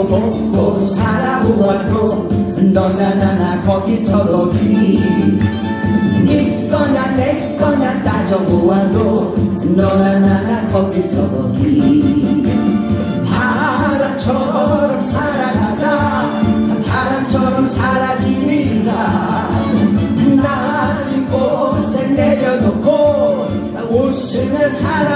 지지고 살아보아도 너나 나나 거기서 거기 네 거냐 내 거냐 따져보아도 너나 나나 거기서 거기 바람처럼 살아가다 바람처럼 사라지리라 낮은 곳에 내려놓고 웃으며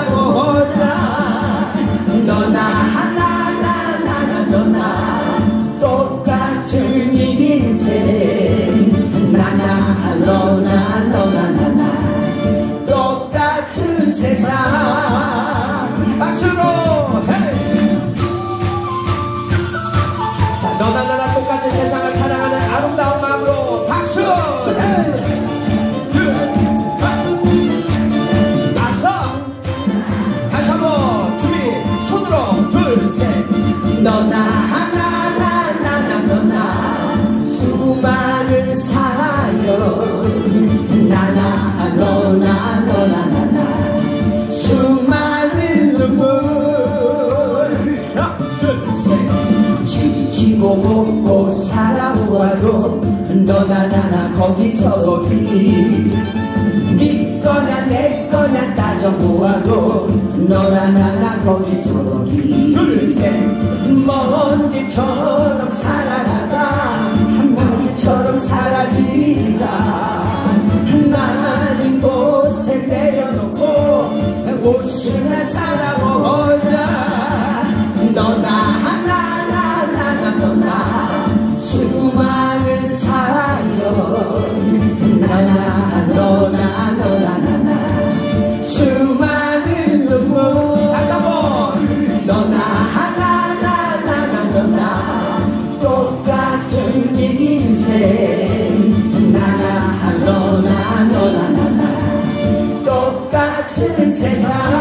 살아보자 너나 하나 나나 너나 똑같은 인생 나나 너나 너나 나나 똑같은 세상 박수로 자 너나 나나 똑같은 세상을 사랑하는 아름다운 마음으로 박수 다시 한번 준비 손으로 둘 셋 너나 하나 나나 너나 수많은 사연 나나 너나 너나 나나 수많은 눈물 하나 둘 셋 지지고 볶고 살아보아도 너나 나나 거기서 거기 네 거냐 내 거냐 따져보아도 너나 나나 거기서 거기 둘셋 먼지처럼 살아나가 한방울처럼 사라지리라 낮은 곳에 내려놓고 웃으며 살아보자 너나 하나 나나 너나 수많은 사연 나나 너나 너나 나나 수많은 눈물 다시 한번 너나 하나 나나 너나 똑같은 인생 나나 너나 너나 나나 똑같은 세상